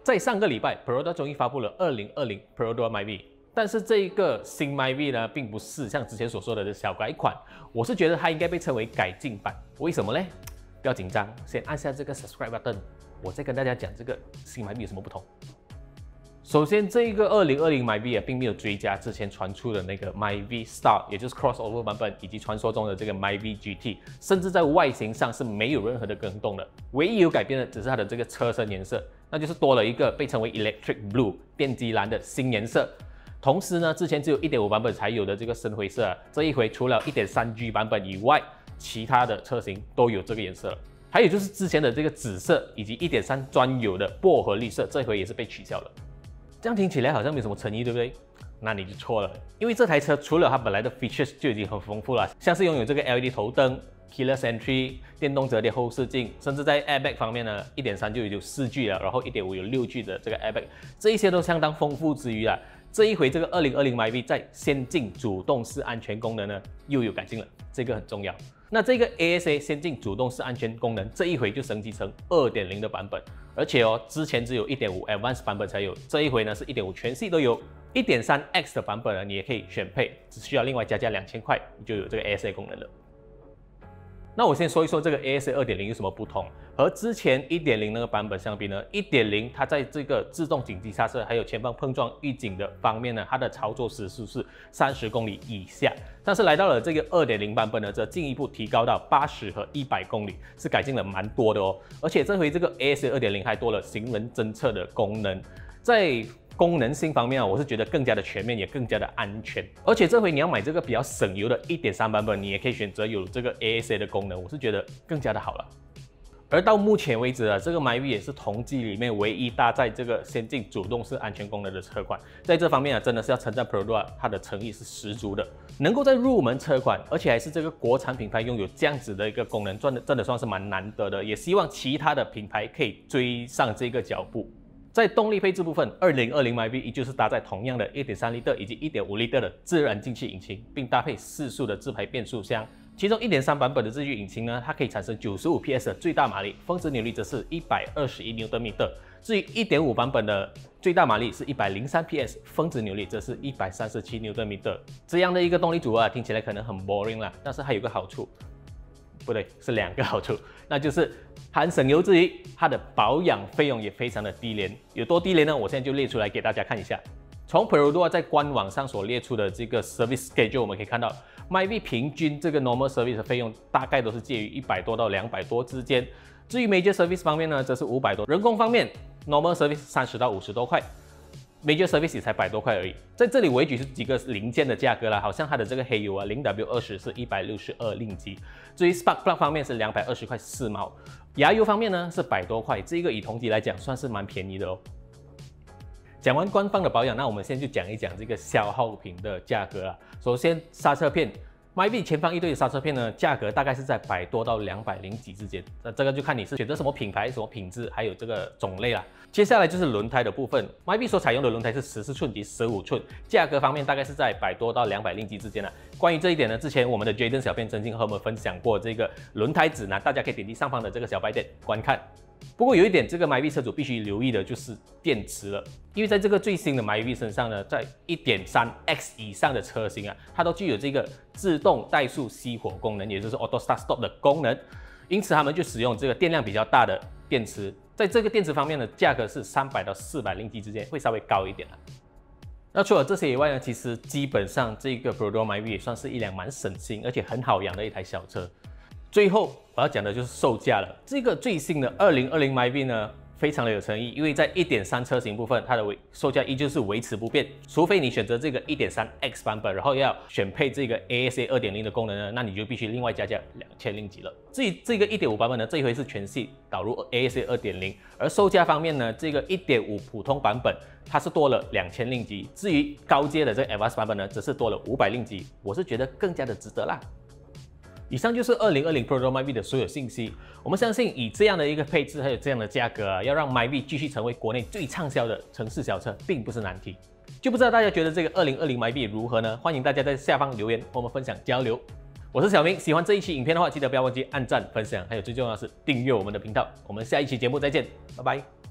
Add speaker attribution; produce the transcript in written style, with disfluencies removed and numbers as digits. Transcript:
Speaker 1: 在上个礼拜 ，Perodua 终于发布了2020 Perodua MyV， 但是这一个新 MyV 呢，并不是像之前所说的小改款，我是觉得它应该被称为改进版。为什么呢？不要紧张，先按下这个 Subscribe button， 我再跟大家讲这个新 MyV 有什么不同。首先，这个2020 MyV 并没有追加之前传出的那个 MyV Star， 也就是 Crossover 版本，以及传说中的这个 MyV GT， 甚至在外形上是没有任何的更动的。唯一有改变的只是它的这个车身颜色，那就是多了一个被称为 Electric Blue 电机蓝的新颜色。同时呢，之前只有 1.5 版本才有的这个深灰色，这一回除了 1.3G 版本以外，其他的车型都有这个颜色了。还有就是之前的这个紫色以及 1.3 专有的薄荷绿色，这一回也是被取消了。这样听起来好像没什么诚意，对不对？那你就错了，因为这台车除了它本来的 features 就已经很丰富了，像是拥有这个 LED 头灯、Keyless Entry、电动折叠后视镜，甚至在 airbag 方面呢 ，1.3 就有4G 了，然后 1.5 有6G 的这个 airbag， 这一些都相当丰富之余啊，这一回这个2020 MyV 在先进主动式安全功能呢又有改进了，这个很重要。那这个 ASA 先进主动式安全功能这一回就升级成 2.0 的版本，而且之前只有 1.5 Advanced 版本才有，这一回呢是 1.5 全系都有。1.3X 的版本呢，你也可以选配，只需要另外加2000块，你就有这个 ASA 功能了。那我先说一说这个 ASA 2.0 有什么不同，和之前 1.0 那个版本相比呢 ，1.0 它在这个自动紧急刹车还有前方碰撞预警的方面呢，它的操作时速是30公里以下，但是来到了这个 2.0 版本呢，则进一步提高到80和100公里，是改进了蛮多的哦。而且这回这个 ASA 2.0 还多了行人侦测的功能，在功能性方面啊，我是觉得更加的全面，也更加的安全。而且这回你要买这个比较省油的 1.3 版本，你也可以选择有这个 ASA 的功能，我是觉得更加的好了。而到目前为止啊，这个 MyV 也是同机里面唯一搭载这个先进主动式安全功能的车款，在这方面啊，真的是要称赞 Perodua， 它的诚意是十足的，能够在入门车款，而且还是这个国产品牌拥有这样子的一个功能，真的算是蛮难得的。也希望其他的品牌可以追上这个脚步。在动力配置部分，2020 MyV 依旧是搭载同样的 1.3 L 以及 1.5 L 的自然进气引擎，并搭配4速的自排变速箱。其中 1.3 版本的自吸引擎呢，它可以产生95 PS 的最大马力，峰值扭力则是121 Nm。至于 1.5 版本的最大马力是103 PS， 峰值扭力则是137 Nm。这样的一个动力组合听起来可能很 boring 啦，但是它有个好处。不对，是2个好处，那就是含省油之余，它的保养费用也非常的低廉。有多低廉呢？我现在就列出来给大家看一下。从 Perodua 在官网上所列出的这个 service schedule， 我们可以看到 ，MyV 平均这个 normal service 的费用大概都是介于100多到200多之间。至于 major service 方面呢，则是500多。人工方面 ，normal service 30到50多块。Major Service 也才100多块而已，在这里我也举出几个零件的价格啦，好像它的这个黑油啊 0W20 是162令吉，至于 Spark Plug 方面是220块4毛，牙油方面呢是100多块，这个以同级来讲算是蛮便宜的哦。讲完官方的保养，那我们现在就讲一讲这个消耗品的价格啦。首先刹车片。MyV 前方一对的刹车片呢，价格大概是在100多到200几之间，那这个就看你是选择什么品牌、什么品质，还有这个种类啦。接下来就是轮胎的部分 ，MyV 所采用的轮胎是14寸及15寸，价格方面大概是在100多到200几之间啦。关于这一点呢，之前我们的 Jaden 小编曾经和我们分享过这个轮胎指南，大家可以点击上方的这个小白点观看。不过有一点，这个 MyV 车主必须留意的就是电池了，因为在这个最新的 MyV 身上呢，在 1.3X 以上的车型啊，它都具有这个自动怠速熄火功能，也就是 Auto Start Stop 的功能，因此他们就使用这个电量比较大的电池。在这个电池方面呢，价格是300到400令吉之间，会稍微高一点啦。那除了这些以外呢，其实基本上这个 Perodua MyV 也算是一辆蛮省心而且很好养的一台小车。最后我要讲的就是售价了。这个最新的2020 MyV 呢，非常的有诚意，因为在 1.3 车型部分，它的售价依旧是维持不变，除非你选择这个 1.3X 版本，然后要选配这个 ASA 2.0 的功能呢，那你就必须另外加价2000令吉了。至于这个 1.5 版本呢，这一回是全系导入 ASA 2.0，而售价方面呢，这个 1.5 普通版本它是多了2000令吉，至于高阶的这个 Advanced 版本呢，则是多了500令吉，我是觉得更加的值得啦。以上就是2020 Perodua MyV 的所有信息。我们相信以这样的一个配置还有这样的价格啊，要让 MyV 继续成为国内最畅销的城市小车，并不是难题。就不知道大家觉得这个2020 MyV 如何呢？欢迎大家在下方留言和我们分享交流。我是小明，喜欢这一期影片的话，记得不要忘记按赞、分享，还有最重要的是订阅我们的频道。我们下一期节目再见，拜拜。